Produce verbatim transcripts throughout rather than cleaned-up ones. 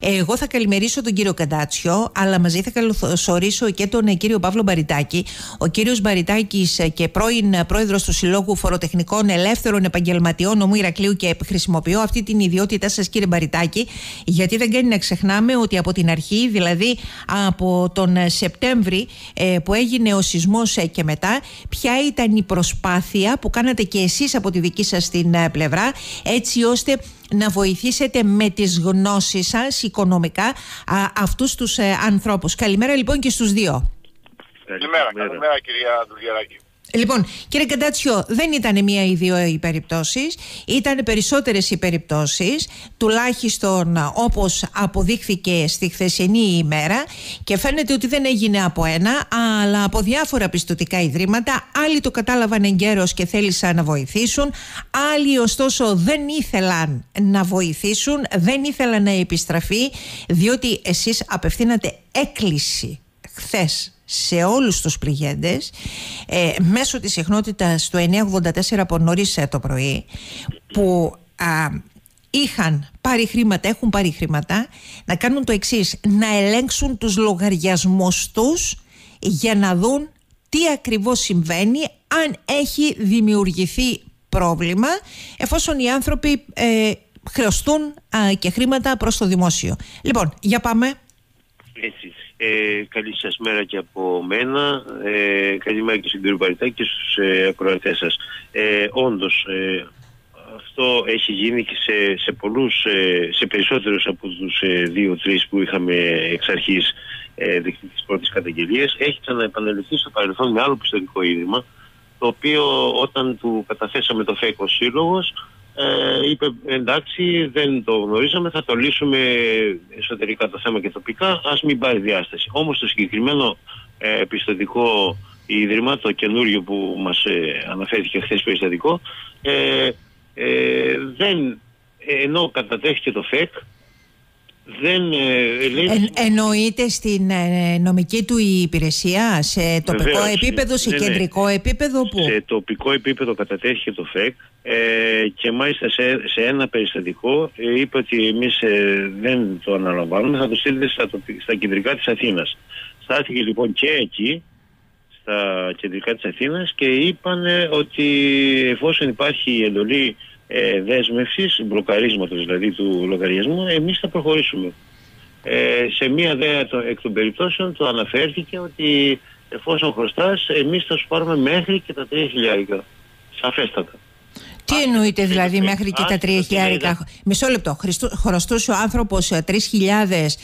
Εγώ θα καλημερίσω τον κύριο Καντάτσιο, αλλά μαζί θα καλωσορίσω και τον κύριο Παύλο Μπαριτάκη. Ο κύριος Μπαριτάκης και πρώην πρόεδρος του Συλλόγου Φοροτεχνικών Ελεύθερων Επαγγελματιών Νομού Ηρακλείου, και χρησιμοποιώ αυτή την ιδιότητά σας, κύριε Μπαριτάκη, γιατί δεν κάνει να ξεχνάμε ότι από την αρχή, δηλαδή από τον Σεπτέμβρη που έγινε ο σεισμός και μετά, ποια ήταν η προσπάθεια που κάνατε και εσείς από τη δική σας την πλευρά, έτσι ώστε να βοηθήσετε με τις γνώσεις σας οικονομικά α, αυτούς τους ε, ανθρώπους. Καλημέρα λοιπόν και στους δύο. Καλημέρα, καλημέρα κυρία Δουλγεράκη. Λοιπόν, κύριε Καντάτσιο, δεν ήταν μία ή δύο οι περιπτώσεις, ήταν περισσότερες οι περιπτώσεις, τουλάχιστον όπως αποδείχθηκε στη χθεσινή ημέρα, και φαίνεται ότι δεν έγινε από ένα, αλλά από διάφορα πιστωτικά ιδρύματα. Άλλοι το κατάλαβαν εγκαίρως και θέλησαν να βοηθήσουν, άλλοι ωστόσο δεν ήθελαν να βοηθήσουν, δεν ήθελαν να επιστραφεί, διότι εσείς απευθύνατε έκκληση χθες σε όλους τους πληγέντες ε, μέσω της συχνότητας του εννιακόσια ογδόντα τέσσερα από νωρίς το πρωί, που α, είχαν πάρει χρήματα, έχουν πάρει χρήματα, να κάνουν το εξής: να ελέγξουν τους λογαριασμούς τους για να δουν τι ακριβώς συμβαίνει, αν έχει δημιουργηθεί πρόβλημα, εφόσον οι άνθρωποι ε, χρεωστούν α, και χρήματα προς το δημόσιο. Λοιπόν, για πάμε. Έτσι. Ε, καλή σας μέρα και από μένα. Ε, καλημέρα και στον κύριο Μπαριτάκη και στους ε, ακροατές σας. Ε, όντως, ε, αυτό έχει γίνει και σε, σε πολλούς, ε, σε περισσότερους από τους ε, δύο-τρεις που είχαμε εξ αρχής ε, δεχτεί τις πρώτες καταγγελίες. Έχει ξαναεπανεληφθεί στο παρελθόν με άλλο πιστωτικό ίδρυμα, το οποίο όταν του καταθέσαμε το ΦΕΚ ως σύλλογος, Ε, είπε εντάξει, δεν το γνωρίζαμε, θα το λύσουμε εσωτερικά το θέμα και τοπικά, ας μην πάρει διάσταση. Όμως το συγκεκριμένο ε, πιστωτικό ίδρυμα, το καινούριο που μας ε, αναφέρθηκε χθες περιστατικό, ε, ε, δεν, ενώ κατατέθηκε το ΦΕΚ, δεν ε, λέει... Ε, εννοείται στην ε, νομική του υπηρεσία, σε τοπικό Βεβαίως, επίπεδο, σε ναι, κεντρικό ναι. επίπεδο, που... Σε τοπικό επίπεδο κατατέθηκε το ΦΕΚ ε, και μάλιστα σε, σε ένα περιστατικό ε, είπε ότι εμείς ε, δεν το αναλαμβάνουμε, θα το στείλετε στα, στα κεντρικά της Αθήνας. Στάθηκε λοιπόν και εκεί, στα κεντρικά της Αθήνας, και είπαν ε, ότι εφόσον υπάρχει εντολή Ε, δέσμευσης, μπλοκαρίσματος δηλαδή του λογαριασμού, εμείς θα προχωρήσουμε. Ε, σε μία δε το, εκ των περιπτώσεων το αναφέρθηκε ότι εφόσον χρωστάς, εμείς θα σου πάρουμε μέχρι και τα τρία χιλιάρικα. Σαφέστατα. Τι εννοείται δηλαδή μέχρι και τα τρία χιλιάρικα? Μισό λεπτό. Χρωστούσε ο άνθρωπος τρεις χιλιάδες.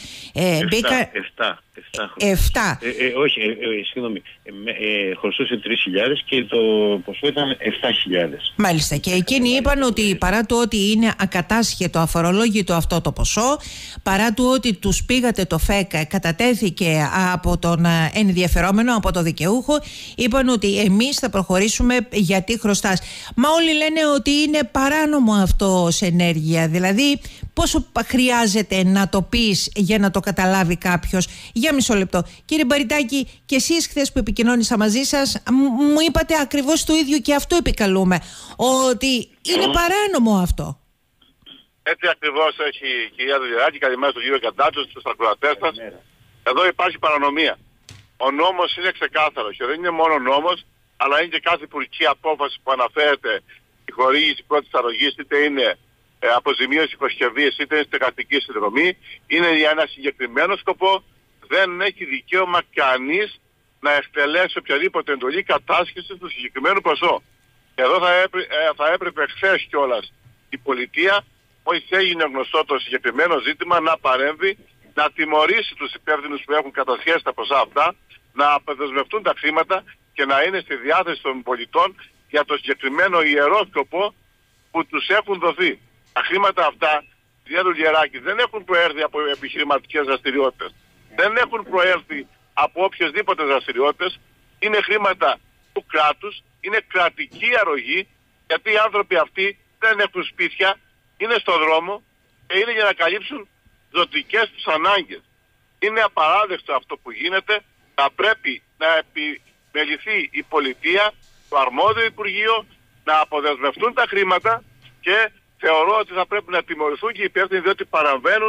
Εφτά. Όχι, ε, ε, συγγνώμη. Ε, ε, χρωστούσε τρεις χιλιάδες και το ποσό ήταν επτά χιλιάδες. Μάλιστα. Και εκείνοι είπαν ότι παρά το ότι είναι ακατάσχετο, αφορολόγητο αυτό το ποσό, παρά το ότι τους πήγατε το ΦΕΚ, κατατέθηκε από τον ενδιαφερόμενο, από το δικαιούχο, είπαν ότι εμείς θα προχωρήσουμε γιατί χρωστάς. Μα όλοι λένε ότι είναι παράνομο αυτό ως ενέργεια. Δηλαδή, πόσο χρειάζεται να το πεις για να το καταλάβει κάποιος? Για μισό λεπτό. Κύριε Μπαριτάκη, και εσείς χθες που επικοινώνησα μαζί σας, μου είπατε ακριβώς το ίδιο, και αυτό επικαλούμε, ότι είναι παράνομο αυτό. Έτσι ακριβώς έχει η κυρία Δουλγεράκη. Καλημέρα στον κύριο Καντάτσιο, στους ακροατές σας. Εδώ υπάρχει παρανομία. Ο νόμος είναι ξεκάθαρος και δεν είναι μόνο νόμος, αλλά είναι και κάθε υπουργική απόφαση που αναφέρεται η χορήγηση πρώτης αρρωγής, είτε είναι ε, αποζημίωση υποσκευής, είτε είναι στεγαστική συνδρομή, είναι για ένα συγκεκριμένο σκοπό. Δεν έχει δικαίωμα κανείς να εκτελέσει οποιαδήποτε εντολή κατάσχεσης του συγκεκριμένου ποσό. Και εδώ θα, έπρε, ε, θα έπρεπε χθες κιόλας η πολιτεία, μόλις έγινε γνωστό το συγκεκριμένο ζήτημα, να παρέμβει, να τιμωρήσει τους υπεύθυνους που έχουν κατασχέσει τα ποσά αυτά, να αποδεσμευτούν τα χρήματα και να είναι στη διάθεση των πολιτών για το συγκεκριμένο ιερό σκοπό που τους έχουν δοθεί. Τα χρήματα αυτά, κυρία Δουλγεράκη, δεν έχουν προέρθει από επιχειρηματικές δραστηριότητες. Δεν έχουν προέρθει από οποιασδήποτε δραστηριότητες. Είναι χρήματα του κράτους, είναι κρατική αρρωγή, γιατί οι άνθρωποι αυτοί δεν έχουν σπίτια, είναι στο δρόμο και είναι για να καλύψουν ζωτικές τους ανάγκες. Είναι απαράδεκτο αυτό που γίνεται. Θα πρέπει να επιμεληθεί η πολιτεία, το αρμόδιο Υπουργείο, να αποδεσμευτούν τα χρήματα, και θεωρώ ότι θα πρέπει να τιμωρηθούν και οι υπεύθυνοι, διότι παραβαίνουν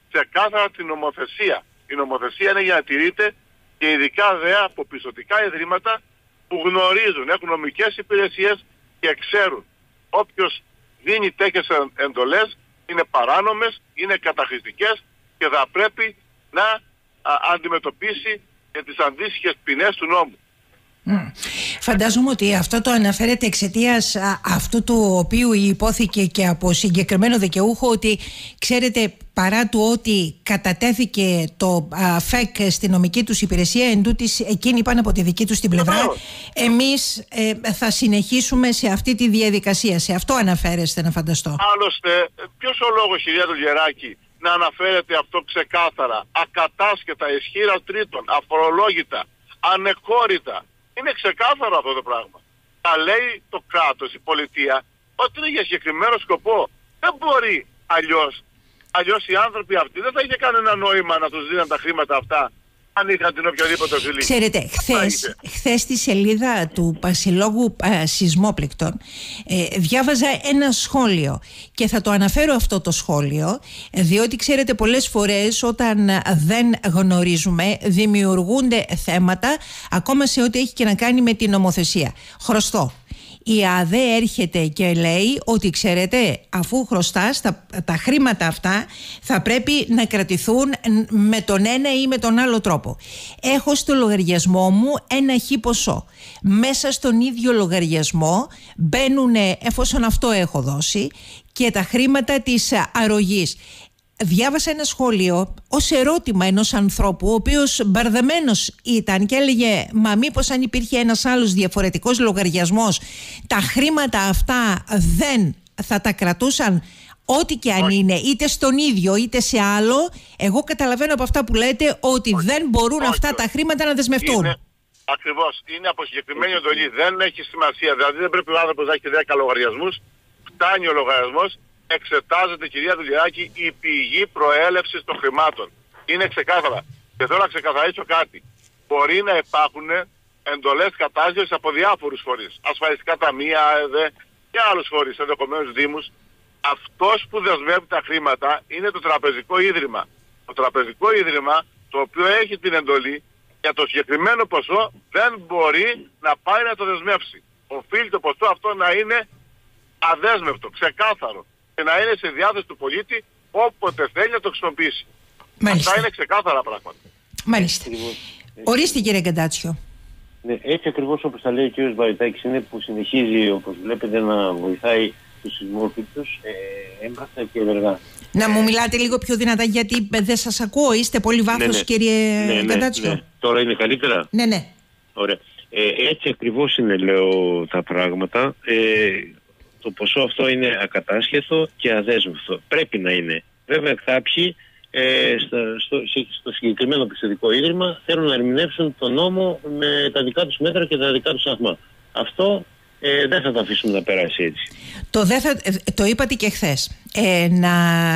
ξεκάθαρα την νομοθεσία. Η νομοθεσία είναι για να τηρείται και ειδικά δε από πιστωτικά ιδρύματα που γνωρίζουν, έχουν νομικές υπηρεσίες και ξέρουν. Όποιος δίνει τέτοιες εντολές είναι παράνομες, είναι καταχρηστικές και θα πρέπει να α, αντιμετωπίσει και τις αντίστοιχες ποινές του νόμου. Mm. Φαντάζομαι ότι αυτό το αναφέρεται εξαιτίας αυτού του οποίου υπόθηκε και από συγκεκριμένο δικαιούχο, ότι ξέρετε, παρά του ότι κατατέθηκε το α, ΦΕΚ στη νομική τους υπηρεσία, εντούτοις εκείνοι είπαν από τη δική τους την πλευρά, εμείς ε, θα συνεχίσουμε σε αυτή τη διαδικασία. Σε αυτό αναφέρεστε, να φανταστώ. Άλλωστε, ποιος ο λόγος, κυρία Δουλγεράκη, να αναφέρεται αυτό ξεκάθαρα, ακατάσχετα, ισχύρα τρίτων, αφορολόγητα, ανεκόρητα? Είναι ξεκάθαρο αυτό το πράγμα. Τα λέει το κράτος, η πολιτεία, ότι είναι για συγκεκριμένο σκοπό. Δεν μπορεί αλλιώς. Αλλιώς οι άνθρωποι αυτοί δεν θα είχε κανένα νόημα να τους δίνουν τα χρήματα αυτά αν είχαν την οποιαδήποτε φιλή. Ξέρετε, χθες, χθες στη σελίδα του Συλλόγου ε, Σεισμόπληκτων ε, διάβαζα ένα σχόλιο και θα το αναφέρω αυτό το σχόλιο, διότι ξέρετε, πολλές φορές όταν δεν γνωρίζουμε δημιουργούνται θέματα ακόμα σε ό,τι έχει και να κάνει με την νομοθεσία. Χρωστώ. Η ΑΔΕ έρχεται και λέει ότι ξέρετε, αφού χρωστάς, τα, τα χρήματα αυτά θα πρέπει να κρατηθούν με τον ένα ή με τον άλλο τρόπο. Έχω στο λογαριασμό μου ένα χι ποσό. Μέσα στον ίδιο λογαριασμό μπαίνουν, εφόσον αυτό έχω δώσει, και τα χρήματα της αρρωγής. Διάβασα ένα σχόλιο ως ερώτημα ενός ανθρώπου, ο οποίος μπαρδεμένος ήταν και έλεγε, μα μήπως αν υπήρχε ένας άλλος διαφορετικός λογαριασμός, τα χρήματα αυτά δεν θα τα κρατούσαν, ό,τι και αν είναι, είτε στον ίδιο είτε σε άλλο? Εγώ καταλαβαίνω από αυτά που λέτε ότι Όχι. δεν μπορούν Όχι. αυτά τα χρήματα να δεσμευτούν. Είναι, ακριβώς, είναι από συγκεκριμένη εντολή. Δεν έχει σημασία. Δηλαδή δεν πρέπει ο άνθρωπος να έχει δέκα λογαριασμούς. Φτάνει ο λογαριασμός. Εξετάζεται, κυρία Δουλγεράκη, η πηγή προέλευσης των χρημάτων. Είναι ξεκάθαρα. Και θέλω να ξεκαθαρίσω κάτι. Μπορεί να υπάρχουν εντολές κατάσχεσης από διάφορους φορείς. Ασφαλιστικά ταμεία, ΕΔΕ και άλλους φορείς, ενδεχομένως δήμους. Αυτός που δεσμεύει τα χρήματα είναι το τραπεζικό ίδρυμα. Το τραπεζικό ίδρυμα, το οποίο έχει την εντολή για το συγκεκριμένο ποσό, δεν μπορεί να πάει να το δεσμεύσει. Οφείλει το ποσό αυτό να είναι αδέσμευτο, ξεκάθαρο, και να είναι σε διάθεση του πολίτη όποτε θέλει να το χρησιμοποιήσει. Μάλιστα. Αυτά είναι ξεκάθαρα πράγματα. Μάλιστα. Ορίστε, κύριε Γκαντάτσιο. Ναι, έτσι ακριβώς όπως τα λέει ο κ. Βαριτάκης είναι, που συνεχίζει, όπως βλέπετε, να βοηθάει τους σεισμόπληκτους ε, έμπρακτα και ενεργά. Να μου μιλάτε λίγο πιο δυνατά, γιατί δεν σας ακούω. Είστε πολύ βάθος, ναι, ναι. κύριε ναι, Γκαντάτσιο. Ναι, ναι. Τώρα είναι καλύτερα? Ναι, ναι. Ωραία. Ε, έτσι ακριβώς είναι, λέω, τα πράγματα. Ε, το ποσό αυτό είναι ακατάσχετο και αδέσμευτο. Πρέπει να είναι. Βέβαια κάποιοι ε, στο, στο, στο συγκεκριμένο πιστωτικό ίδρυμα θέλουν να ερμηνεύσουν τον νόμο με τα δικά τους μέτρα και τα δικά τους σταθμά. Αυτό ε, δεν θα το αφήσουμε να περάσει έτσι. Το, δε θα, το είπατε και χθες. Ε, να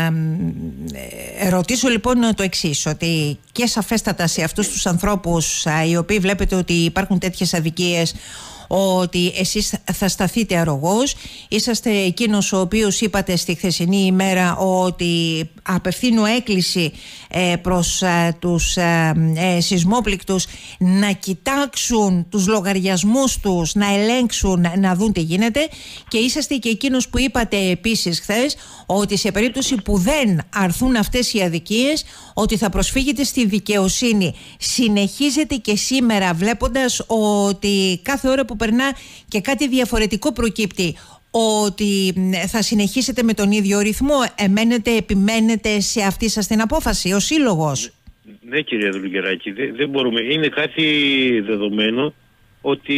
ε, ρωτήσω λοιπόν το εξής, ότι και σαφέστατα σε αυτούς τους ανθρώπους α, οι οποίοι βλέπετε ότι υπάρχουν τέτοιες αδικίες, ότι εσείς θα σταθείτε αρρωγός. Είσαστε εκείνος ο οποίος είπατε στη χθεσινή ημέρα ότι απευθύνω έκκληση προς τους σεισμόπληκτους να κοιτάξουν τους λογαριασμούς τους, να ελέγξουν, να δουν τι γίνεται, και είσαστε και εκείνος που είπατε επίσης χθες ότι σε περίπτωση που δεν αρθούν αυτές οι αδικίες, ότι θα προσφύγετε στη δικαιοσύνη. Συνεχίζετε και σήμερα, βλέποντας ότι κάθε ώρα που περνά και κάτι διαφορετικό προκύπτει, ότι θα συνεχίσετε με τον ίδιο ρυθμό? Εμένετε, επιμένετε σε αυτή σας την απόφαση ο Σύλλογος? Ναι, κυρία Δουλγεράκη, δεν, δεν μπορούμε. Είναι κάτι δεδομένο ότι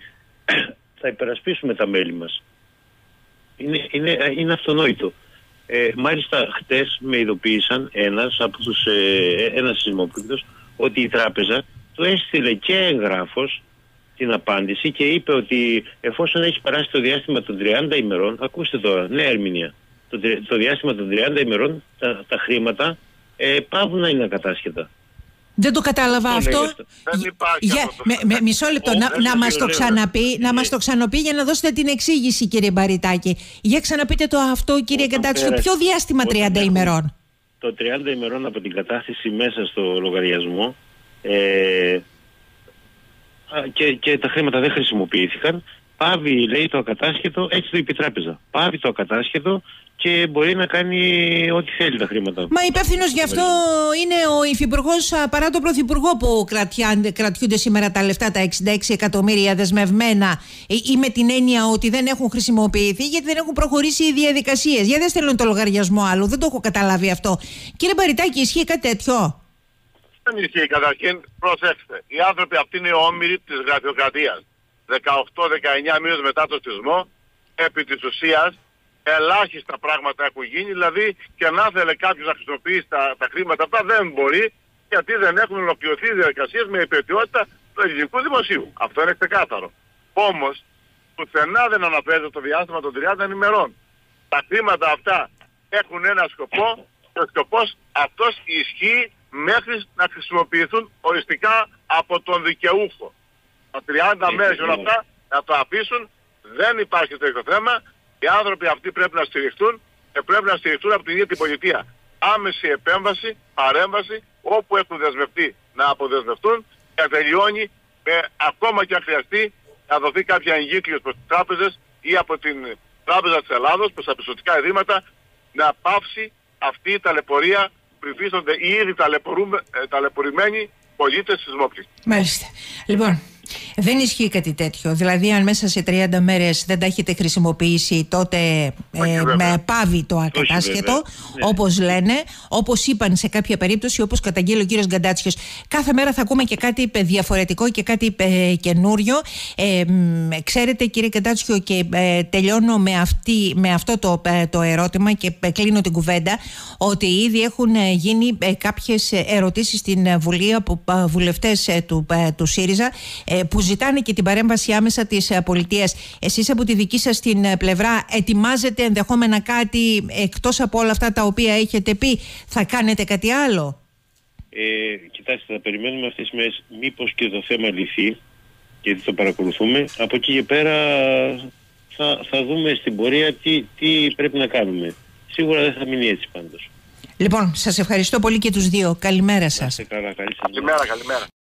θα υπερασπίσουμε τα μέλη μας. Είναι, είναι, είναι αυτονόητο. Ε, μάλιστα χτες με ειδοποίησαν ένας από τους ε, ένας σεισμόπληκτος ότι η τράπεζα του έστειλε και εγγράφος την απάντηση και είπε ότι εφόσον έχει περάσει το διάστημα των τριάντα ημερών, ακούστε τώρα, νέα ερμηνεία, το, το διάστημα των τριάντα ημερών τα, τα χρήματα ε, πάβουν να είναι ακατάσχετα. Δεν το κατάλαβα αυτό. αυτό. Δεν υπάρχει για, αυτό. Με, με, μισό λεπτό, oh, να, να μας το ξαναπεί, να μας το ξαναπεί για να δώσετε την εξήγηση, κύριε Μπαριτάκη. Για ξαναπείτε το αυτό, κύριε Γκαντάτσιο, ποιο διάστημα τριάντα ημερών? το τριάντα ημερών από την κατάθεση μέσα στο λογαριασμό ε, και, και τα χρήματα δεν χρησιμοποιήθηκαν, πάβει, λέει, το ακατάσχετο, έτσι το είπε η τράπεζα. Πάβει το ακατάσχετο και μπορεί να κάνει ό,τι θέλει τα χρήματα. Μα υπεύθυνος γι' αυτό είναι ο υφυπουργός, παρά τον πρωθυπουργό, που κρατιούνται σήμερα τα λεφτά, τα εξήντα έξι εκατομμύρια δεσμευμένα, ή με την έννοια ότι δεν έχουν χρησιμοποιηθεί γιατί δεν έχουν προχωρήσει οι διαδικασίες. Γιατί δεν στέλνουν το λογαριασμό άλλου, δεν το έχω καταλάβει αυτό. Κύριε Μπαριτάκη, ισχύει κάτι τέτοιο? Δεν ισχύει. Καταρχήν, προσέξτε. Οι άνθρωποι αυτοί είναι όμοιροι της γραφειοκρατίας. δεκαοκτώ δεκαεννιά μήνες μετά το σεισμό, επί της ουσίας, ελάχιστα πράγματα έχουν γίνει. Δηλαδή, και να θέλει κάποιος να χρησιμοποιήσει τα, τα χρήματα αυτά, δεν μπορεί, γιατί δεν έχουν ολοκληρωθεί οι διαδικασίες με υπηρετιότητα του ελληνικού δημοσίου. Αυτό είναι ξεκάθαρο. Όμως, πουθενά δεν αναφέρεται το διάστημα των τριάντα ημερών. Τα χρήματα αυτά έχουν ένα σκοπό και ο σκοπός αυτός ισχύει μέχρι να χρησιμοποιηθούν οριστικά από τον δικαιούχο. Τα τριάντα μέρες όλα αυτά να το αφήσουν, δεν υπάρχει τέτοιο θέμα. Οι άνθρωποι αυτοί πρέπει να στηριχτούν και πρέπει να στηριχτούν από την ίδια την πολιτεία. Άμεση επέμβαση, παρέμβαση, όπου έχουν δεσμευτεί να αποδεσμευτούν, και τελειώνει με, ακόμα και αν χρειαστεί, να δοθεί κάποια εγκύκλειος προς τις τράπεζες ή από την Τράπεζα της Ελλάδος, προς τα πιστωτικά ιδρύματα, να πάυσει αυτή η ταλαιπωρία που υφίστανται οι ήδη ταλαιπωρημένοι πολίτες σεισμόπληκτοι. Μάλιστα. Λοιπόν, δεν ισχύει κάτι τέτοιο. Δηλαδή, αν μέσα σε τριάντα μέρες δεν τα έχετε χρησιμοποιήσει, τότε ε, με πάβει το ακατάσχετο, όπως λένε, όπως είπαν σε κάποια περίπτωση, όπως καταγγείλει ο κύριος Γκαντάτσιος. Κάθε μέρα θα ακούμε και κάτι διαφορετικό και κάτι ε, καινούριο. Ε, ξέρετε, κύριε Γκαντάτσιο, και ε, τελειώνω με, αυτή, με αυτό το, ε, το ερώτημα και ε, κλείνω την κουβέντα, ότι ήδη έχουν ε, γίνει ε, κάποιες ερωτήσεις στην Βουλή από ε, βουλευτές ε, του, ε, του ΣΥΡΙΖΑ, που ζητάνε και την παρέμβαση άμεσα της πολιτείας. Εσείς από τη δική σας την πλευρά ετοιμάζετε ενδεχόμενα κάτι εκτός από όλα αυτά τα οποία έχετε πει? Θα κάνετε κάτι άλλο? Ε, κοιτάξτε, θα περιμένουμε αυτές τις μέρες μήπως και το θέμα λυθεί, γιατί το παρακολουθούμε. Από εκεί και πέρα θα, θα δούμε στην πορεία τι, τι πρέπει να κάνουμε. Σίγουρα δεν θα μείνει έτσι πάντως. Λοιπόν, σας ευχαριστώ πολύ και τους δύο. Καλημέρα σας. Καλά, καλή καλημέρα, καλημέρα.